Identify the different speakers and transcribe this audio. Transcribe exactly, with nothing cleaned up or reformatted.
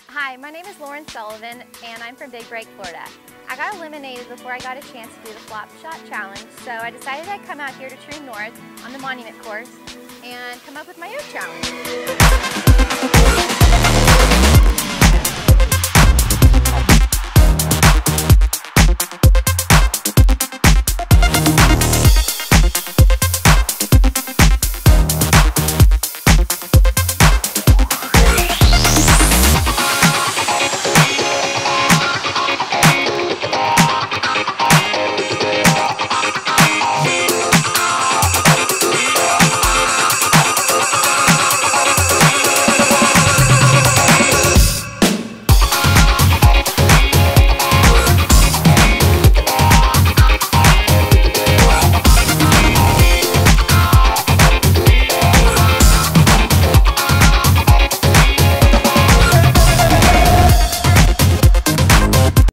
Speaker 1: Hi, my name is Sullivan, and I'm from Big Break, Florida. I got eliminated before I got a chance to do the flop shot challenge, so I decided I'd come out here to Troon North on the monument course and come up with my own challenge.